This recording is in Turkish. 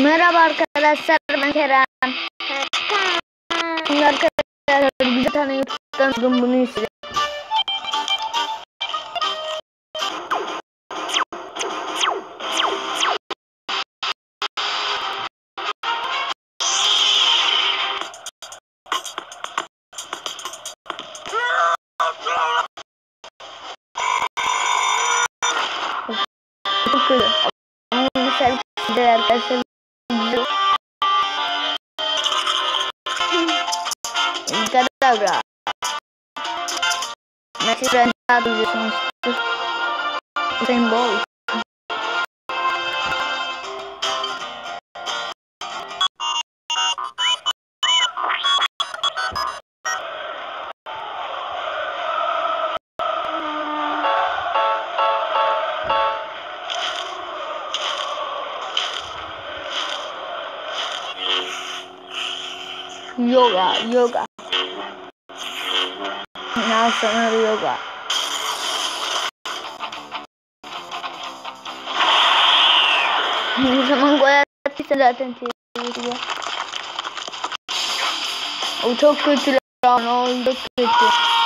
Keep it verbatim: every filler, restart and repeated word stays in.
Merhaba arkadaşlar, ben Kerem. Şimdi arkadaşlar bir tane YouTube'dan bugün bunu istedim. Çok kötü. Ama bir servisinde arkadaşlar Kadabra. Mesela ben biliyorsunuz. Usain Bolt. Yoga, yoga. Asana yoga. Ne zaman gol attıysa zaten çeviriyor. O çok kötü lan, o çok kötü.